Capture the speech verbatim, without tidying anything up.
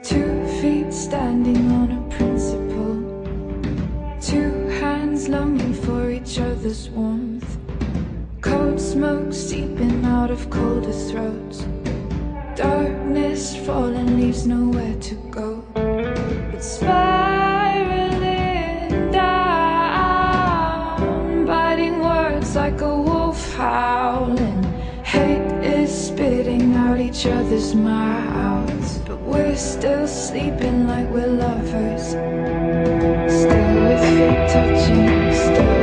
Two feet standing on a principle, two hands longing for each other's warmth, cold smoke seeping out of colder throats, darkness falling leaves nowhere to go. It's spiraling down, biting words like a wolf howling. Hate is spitting out each other's mouths, but we're still sleeping like we're lovers, still with feet touching, still